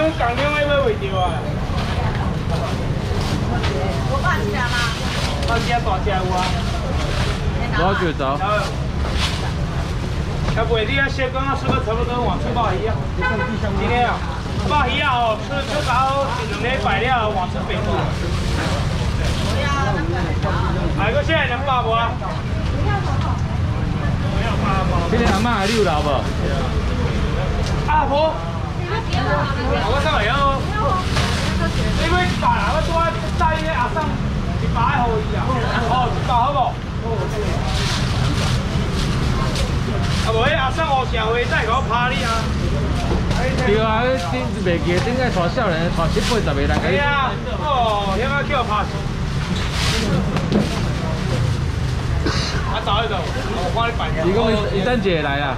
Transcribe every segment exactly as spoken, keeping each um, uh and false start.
张港张要买袂着啊。 有半只吗？ 半只大只有啊。 多少走？ 要不你啊，先刚刚吃个差不多往吃鲍鱼啊。今天啊，鲍鱼啊哦，吃吃到两礼拜了，往吃北部。买个现在能包不啊？ 这个阿嬷你有留无？ 阿婆，我上来哦。你要一百啊？我拄啊带伊阿送一百互伊啊。哦，一百好无？啊无，迄阿送五社会再给我拍你啊！ 对啊，顶袂记，顶个带少年，带七八十个人。 对啊，哦，遐个叫拍死。啊，走一走，我帮你办个。 伊讲伊伊等一下来啊。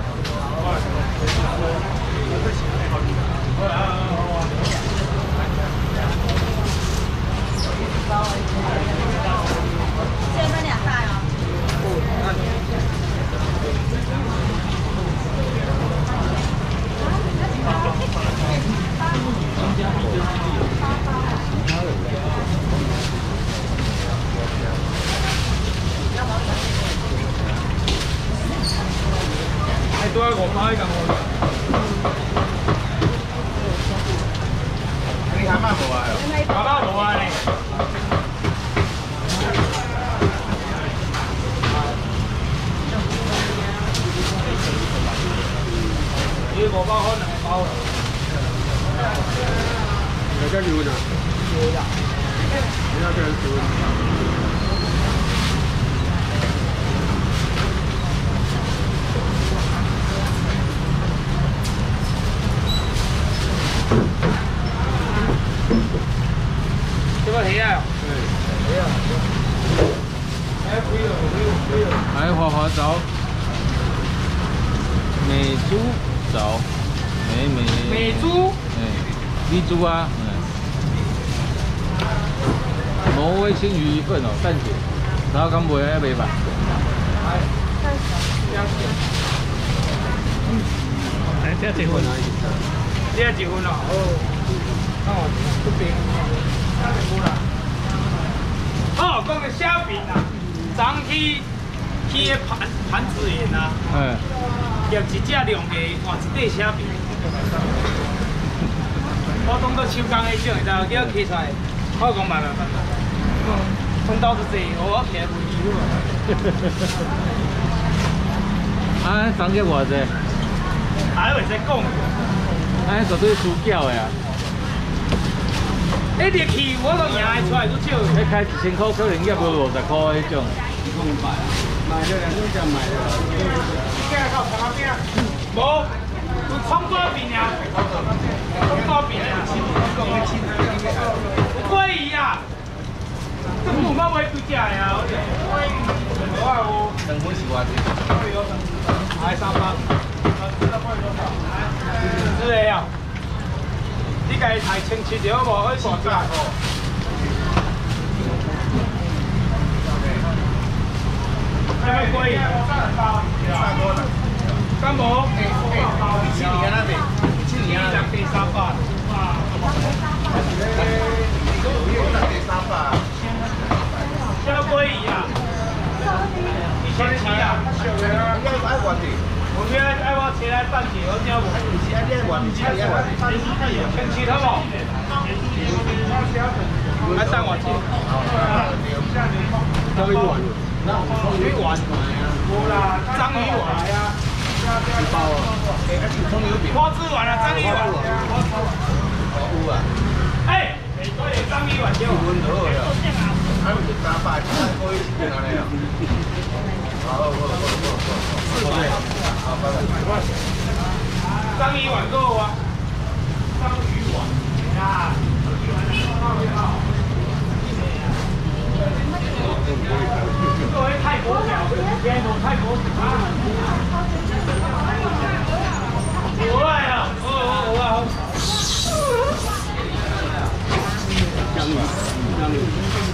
先分两袋哦。 哎，多五包一共我。你阿妈无啊？阿妈无啊呢？你五包好两包了。大家结婚啊？结婚啊！你那边结婚？这个鱼啊？对，鱼啊。哎，贵了，贵了，贵了。 来花花枣，美猪枣，美美。 美猪。 哎，美猪啊，嗯。挪威青鱼一份哦，蛋姐，然后刚卖还袂吧？ 哎，哎，这结婚啊？这结婚了，哦。哦，这边，这边无啦。哦，讲个虾饼啊，昨去去个盘盘子园啊， 嗯。 夹一只龙虾换一块虾饼。我当做手工的种，然后叫起出来，我讲慢慢慢慢。分到是这，我起来不记录了。啊，涨价偌济？ 还袂使讲。 啊，绝对输缴的啊！ 一入去我都赢得出来，都少。 你开一千块，可能也无五十块迄种。 买的人都这样买的。你看靠旁边，无，有葱多饼呀，葱多饼呀，鲑鱼呀，这不我买几只呀？鲑鱼，我有。等分是偌济？还三百。是的呀。你家太清澈着无？可以大只哦。还有鲑鱼。干无？一千二那边，一千二两地三百。这鲑鱼啊，一千七啊。我今日爱我车来等住，我只无。千七好无？爱等我钱。章鱼丸，章鱼丸，无啦，章鱼丸呀。一包啊。花枝丸啊，章鱼丸。有啊。哎，章鱼丸就。温和呀。还有三百，三百一千哪里啊？好好好好好。四百。好，拜拜。章鱼丸够啊？章鱼丸呀。作为泰国表，天母泰国啊。有啊呀，哦哦哦啊。章鱼，章鱼。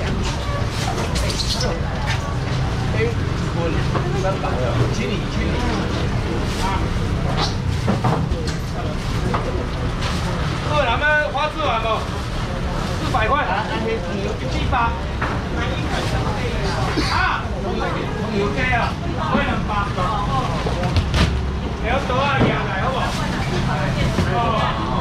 哎，我三百了，千里千里。啊。好，咱们吃完不？四百块，七八。啊，OK 啊，我两百。你要多啊，廿来好不好？哦。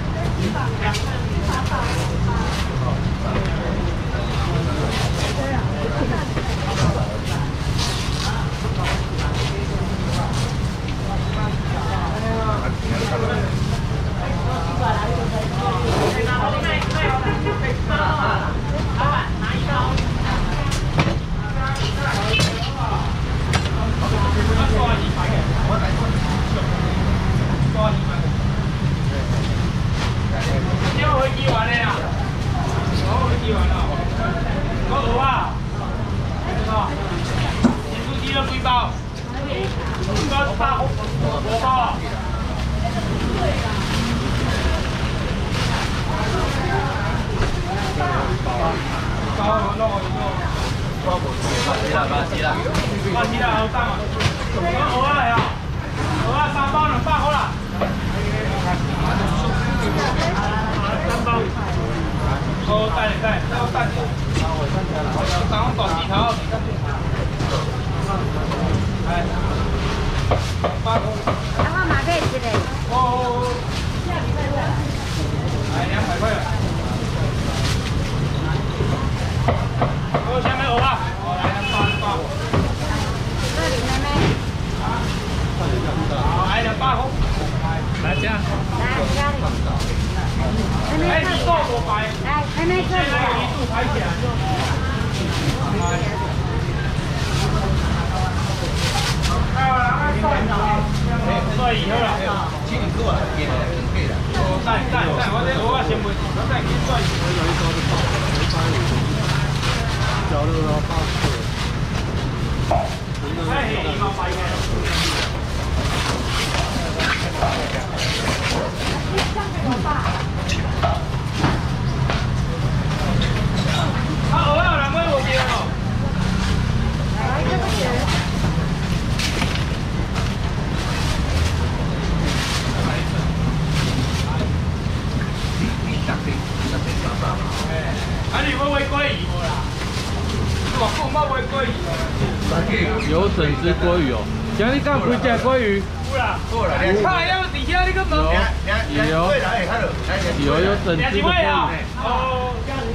有整只鲑鱼哦，今日敢几只鲑鱼？ 有啦，有啦，看要底下那个门。 有有有有整只的鲑鱼。 哦，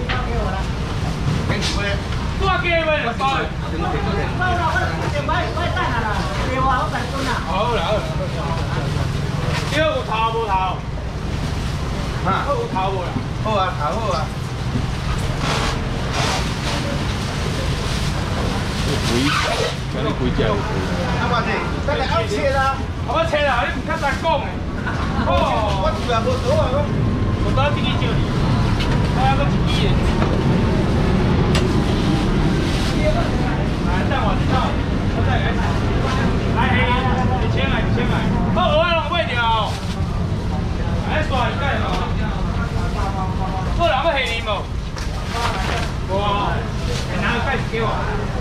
多几位来包。好啦，这个有头无头？哈，有头无啦？好啊，头好啊。 贵，今日几只有贵。 啊，我这，咱来拗切啦。我切啦，你唔较早讲诶。哦，我自然无多啊，我我多一支少你，我还搁一支诶。来，等我，等我，我再来。来，一千来，一千来。好，蚵仔拢买掉。来，刷一盖咯。做人要下面无？无啊。拿个盖子给我。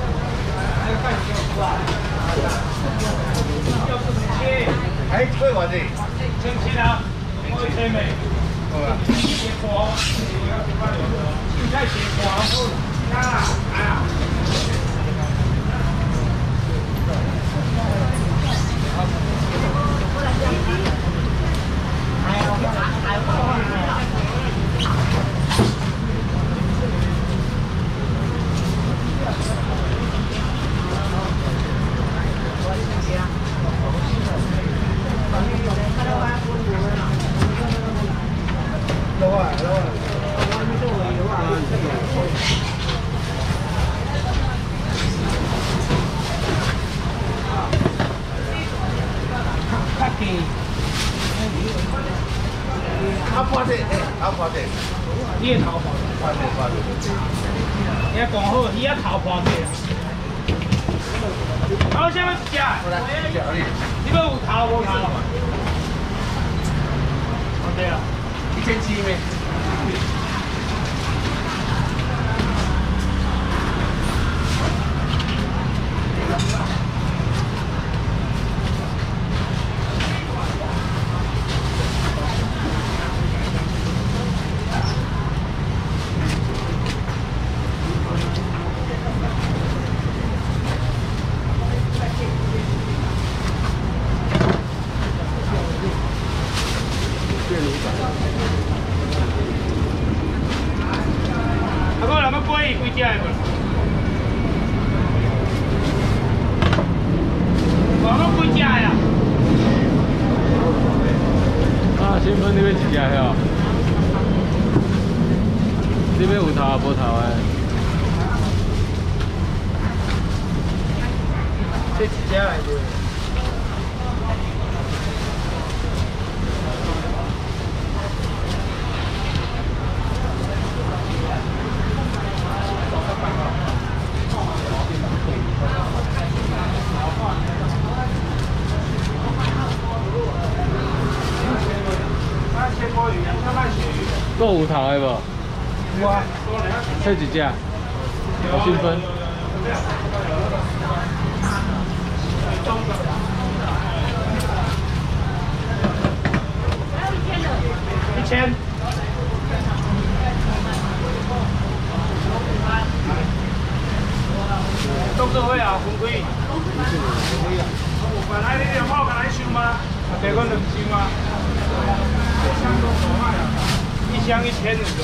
哎，对我这，千七啊，我千美，斜坡，现在斜坡，啊啊。啊，破的，哎，啊破的，你也头破的，破的破的，你也讲好，你也头破的。好，先要食，你要有头无头？哦对啊，一千七咩？ 啊，个人要过伊几只的无？我讲几只的啊？ 啊，新芬你要一只遐？你要有头啊，无头的？ 这几只来着？ 够有头的无？ 有啊， 这几只？好新芬。 一千。动作会啊，分开。本来你两包敢来收吗？啊，得个两箱啊。一箱都五块啊，一箱一千五个。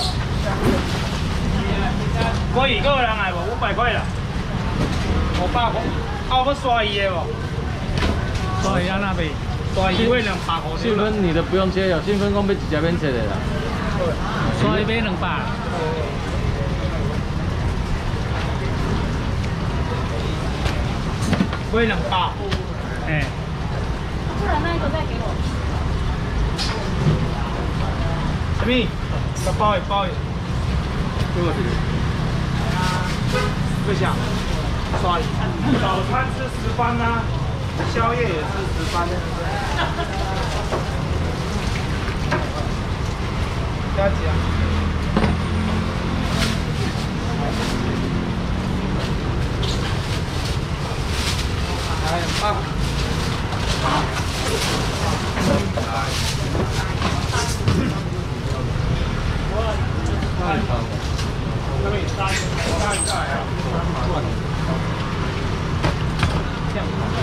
可以，个人来无？五百块啦。五百块。啊，要刷伊的无？刷伊啊那边。刷伊会两百块。 新芬你的不用切，有新芬讲要直接免切的啦。 刷伊买两百。 买两包，哎， 不然那一个再给我。 什么？一包一包的，给我。不想，刷一。早餐吃十番啊，宵夜也吃十番。加几啊？ 哎，棒！太棒了！这边三三个呀，乱。这样好。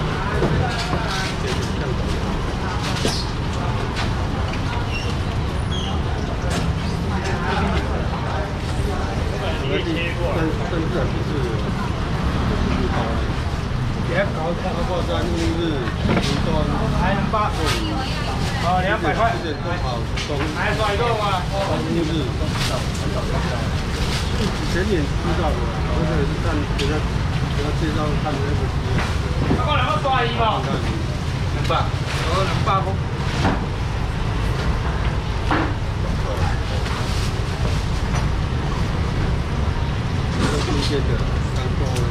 切过，但但是还不是。 也搞看到过山路日，云端还能八十，哦，两百块。还甩动啊！山路日，前年知道的，刚才也是看给他给他介绍看的那个机。那个两个刷一嘛？两百，哦，两百块。这个新鲜的，刚做。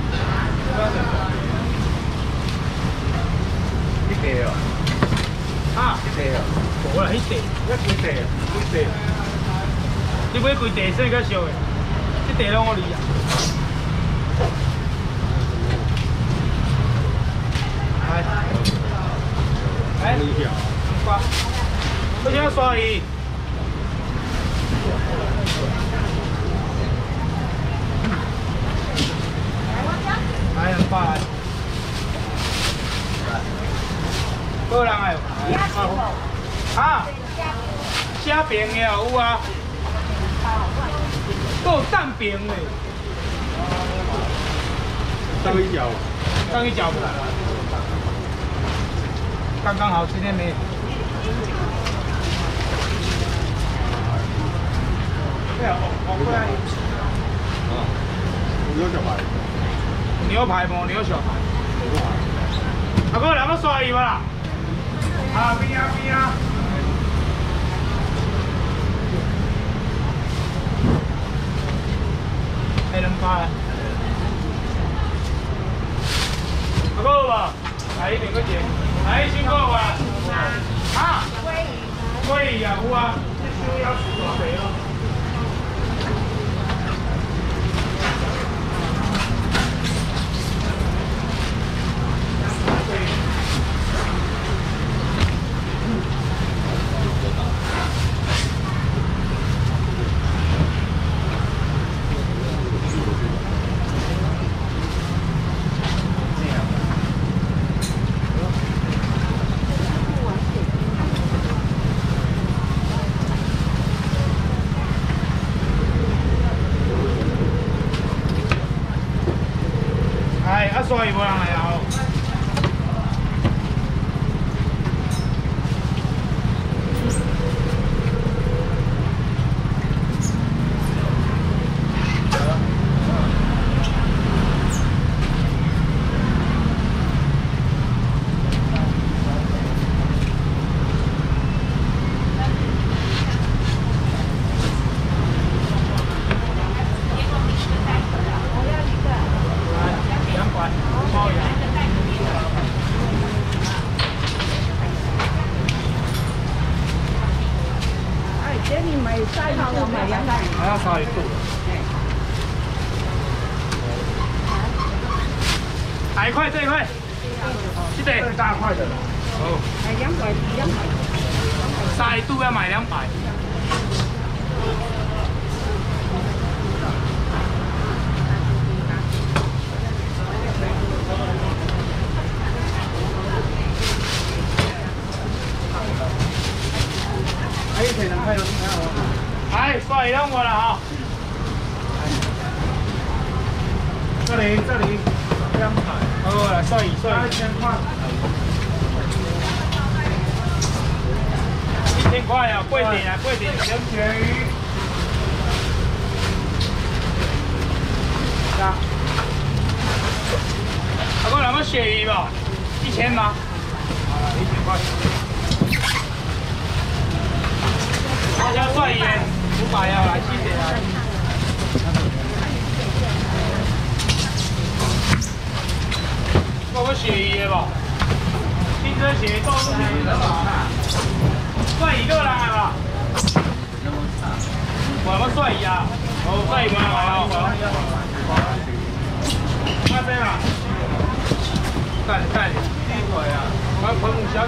一地哦，啊，一地哦，无啦，一地，一几地，几地。你买几地算较俗的？一地拢我哩啊。来，来，挂，不想刷伊。来两百。 个人的啊，虾饼的有啊，还有蛋饼的，当一角，当一角，刚刚好，今天没有。对啊，我过来。啊，牛小排。牛排无牛小排。牛排。阿哥，两个刷伊吧。 啊边啊边啊！还能发？阿哥吧，来一点个钱，来辛苦吧。啊？鲑鱼。鲑鱼啊，有啊，这show要吃大肥咯。 买晒度，买两百。 还要杀鱼肚。哪一块？这一块？这个最大块的。哦。 买两百，两百。 杀鱼肚要买两百。哎，谁能开有？哎，帅让我了哈。这里，这里，两百。哦，来帅一帅。一千块。一千块啊，贵点啊，贵点，咸鳕鱼。啊。还有两个鳕鱼吧？一千吗？啊，一千块。花椒蒜盐五百啊，来谢谢啊。有个鳕鱼的吧？清蒸鳕鱼豆腐鱼的吧？蒜鱼个人来吧？我们蒜鱼啊，哦，蒜鱼过来哦。那这样，干干，第一回啊，我喷五小姐。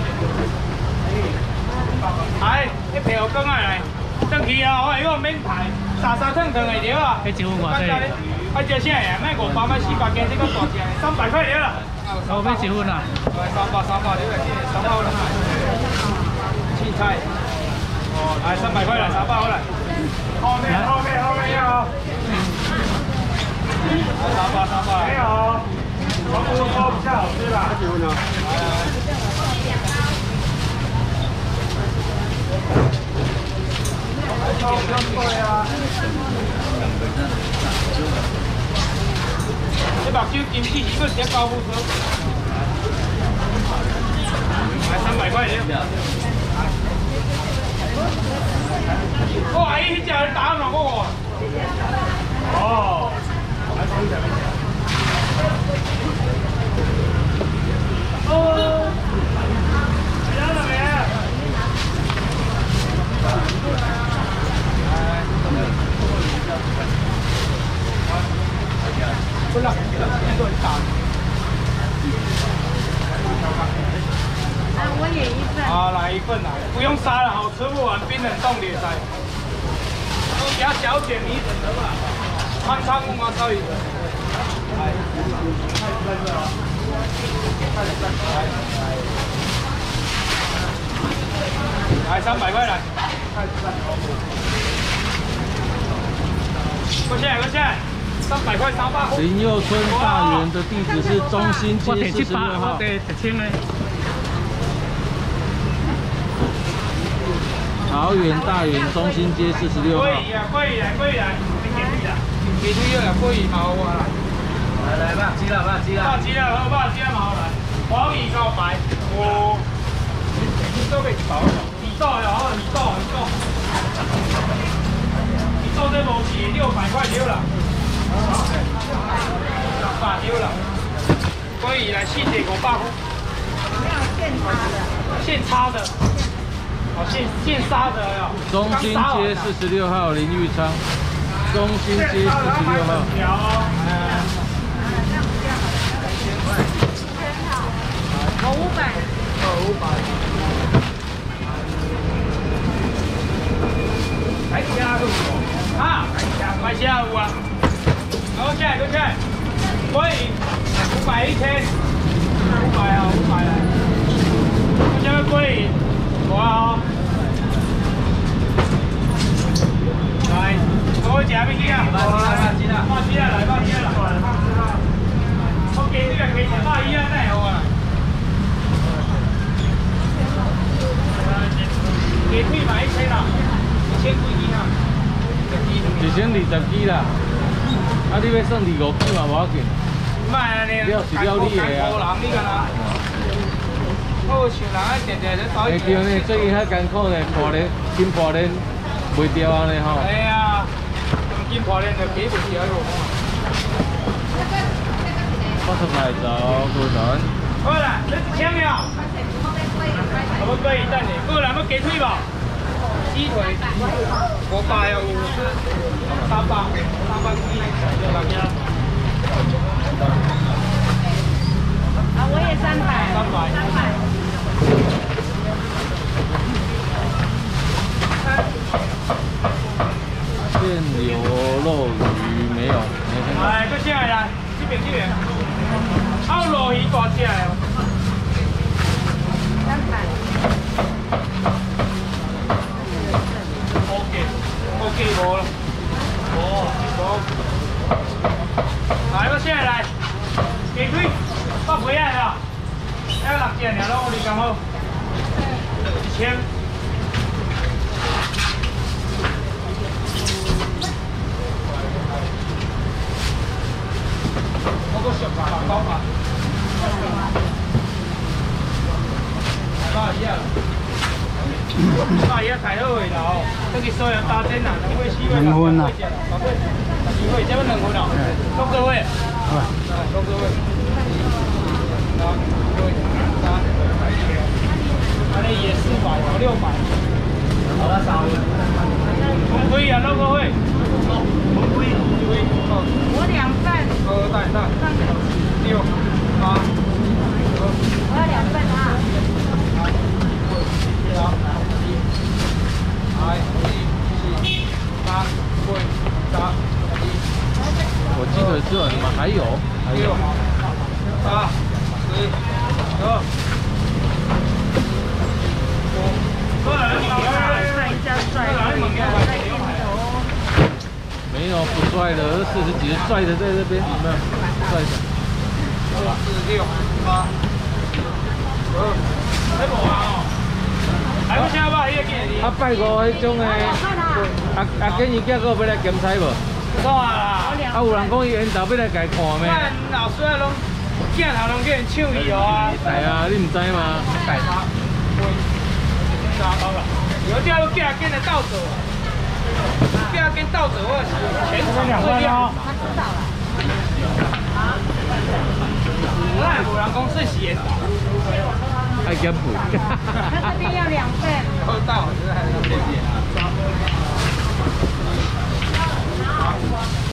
哎，你皮好讲啊来，转去啊，我迄个免排，沙沙烫烫的对啊。迄一份偌济？啊，食啥呀？卖五百，卖四百，加这个大只的，三百块了啦。我要一份啊。来三百，三百，你来，三百好来。青菜。哦，来三百块来，三百好来。后面，后面，后面要。来三百，三百。没有，黄菇都比较好吃啦。几份呢？超比较贵啊！这目睭金起是个些高富车，才三百块钱。哇，伊迄只打两个哦。哦，还可以的。哦，来了没？不了，一顿打。 啊，我也一份。 啊，来一份啊，不用杀了，好吃不完，冰冷冻裂塞。比较小卷米粉的吧，川菜木瓜烧鱼。来，来三百块来。过去，过去。三百块三百。 林佑村大园的地址是中心街四十六号。 我得一千呢。 桃园大园中心街四十六号。 贵啊，贵啊，贵啊！你给对啦，给对了，贵毛啊！来来吧，鸡了吧，鸡了。吧鸡了，好吧，鸡了毛来。黄鱼高白，我你都可以炒。你做呀，好，你做，你做。你做这无钱，六百块丢了。六百丢了。贵鱼来四只五百块。 没有现杀的。 现擦的。哦，现现杀的哟。 中心街四十六号林玉昌。中心街四十六号。 我五百。 哦，五百。还加入啊？买下有啊？好，起来，起来。可以，五百一千。五百啊，五百啊。这个可以，我啊。来，我吃要去啊？来，来，来，来，来，来，来，来。我给这个给一百一啊，再好啊。鸡腿买一千啦，一千几斤啊？ 一千二十几啦，啊，你要算二五斤嘛，无要紧。 卖啊你， 了是了你的啊。 人你干哪？我像人啊，定定咧搞。 会对呢，最近较艰苦呢，破链金破链袂掉安尼吼。 哎呀，金破链就几袂掉咯。 八十块走，过人。 好啦，你一千了。我们可以等你，过来要鸡腿吧？ 鸡腿，五百哦，三百，三百鸡，六百鸭。 啊，我也三百。 三百。三百。 现流肉鱼没有，没看到。 来，搁进来来，这边这边。啊，鲈鱼大只的。 三百。 OK OK 无了。哦，无。来，搁进来来，鸡腿，八几啊啦？还有六只尔，拢有你讲好。一千。我搁上吧，包吧。八爷啊！八爷开好个啦吼，这个所有大针啦，两尾四尾六尾只啦，八尾十二尾，这要两份哦，六个尾。好，六个尾。三、四、三、安尼也四百哦，六百。好了，三位。红龟啊，六个尾。红龟，一尾。 我两份。 呃，带带。六、八、九。 我要两份啊。 好，一、二、四、三、五、六、七。 我鸡腿吃完，你们还有？还有。 八、十、十二、五。 看一下帅的，在镜头。 没有不帅的，四十几帅的在这边，有没有？帅的。 二、四、六、八、十、还无啊哦。还有啥吧？迄个见啊，拜五迄种诶，啊啊，建议叫个要来检查无？ 看啦。 啊，有人讲伊缘投要来家看咩？ 咱老师啊，拢镜头拢叫人抢去哦啊。 系啊，你唔知吗？ 改他，三包了。有这要叫跟着倒走，叫跟倒走，我全场最亮。 他知道了。 那有人讲是咸。 爱减肥。 他这边要两份。 都到，现在还是谢谢啊。